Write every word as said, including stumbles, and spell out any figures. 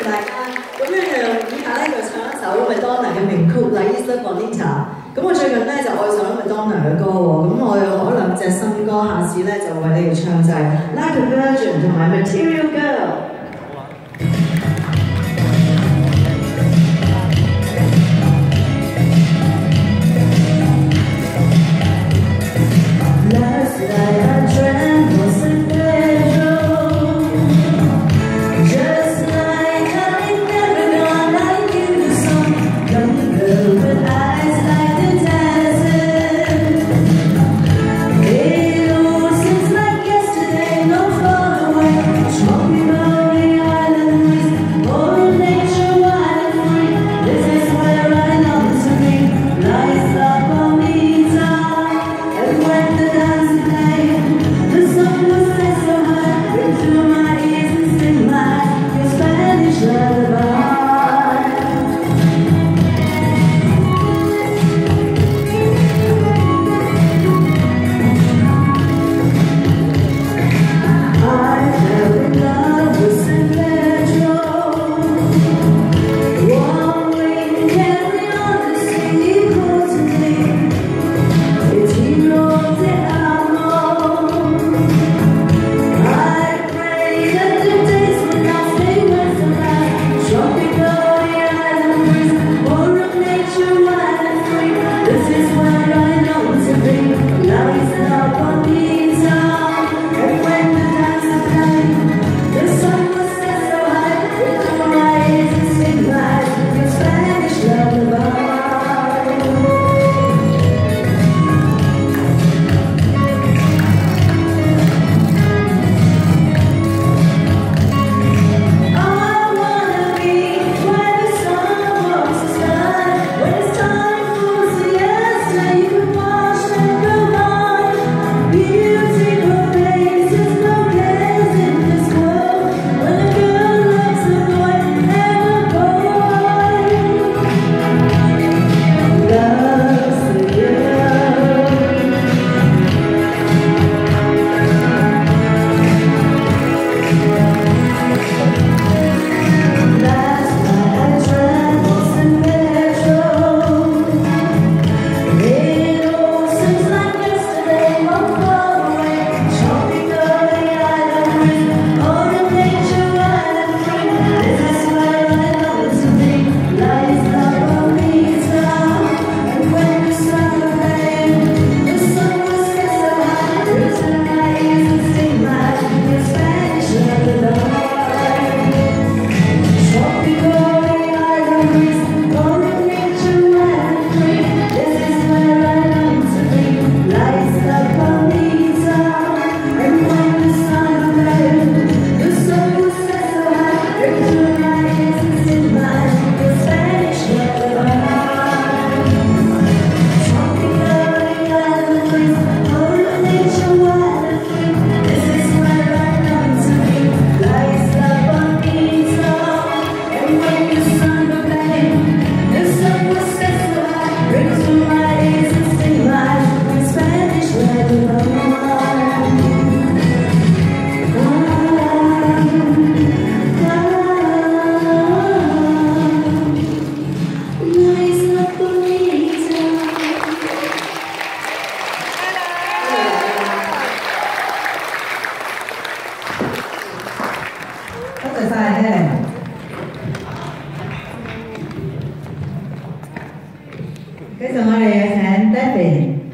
大家。咁樣就以下咧就唱一首 Madonna 嘅名曲《La Isla Bonita》。咁我最近咧就愛上咗 Madonna 嘅歌喎，咁我有攞兩隻新歌，下次咧就為你哋唱就係《Like a Virgin》同埋《Material Girl》。Last night I dreamt was a pleasure, just like I've never gone like you. Some young girl with eyes like the desert. It all seems like yesterday, no far away. Smoking on the island breeze, all nature wide and free. This is where I long to be. La Isla Bonita, and when the dance played, the sun was set so high into my ears and sing like your Spanish lullaby. I fell in love with San Pedro. One wing carried on the sea close to me. It's Hero de Amor. I pray that the days will not stay where from last. Tropical island breeze, more of nature wild and free. This is where I long to be. La Isla Bonita, and when the dance is played, the sun will set so high into my ears and sing like your Spanish lullaby. I wanna be where the sun walks the sky. When it's time for siesta, you can watch them go by. Beautiful faces, no cares in this world. When a girl loves a boy, never go away. Loves the girl. Last night I dreamt was San Pedro. It all seems like yesterday, one far away. Tropical island breeze, all of nature wild and free. This is where I long to be. La Isla Bonita, and when the sun will fade, the sun will set so high into my ears and sing like your Spanish lullaby. Tropical island breeze, all of nature wild and free. This is where I long to be. La Isla Bonita, and when the sun will fade, the sun will set so high into my ears and sing like your Spanish lullaby. Tropical island breeze, all of nature wild and free. This is where I long to be. La Isla Bonita, and when the sun will fade, the sun will set so high into my ears and sing like your Spanish lullaby. La Isla Bonita. 多謝晒 Helen。跟住我哋有請 David。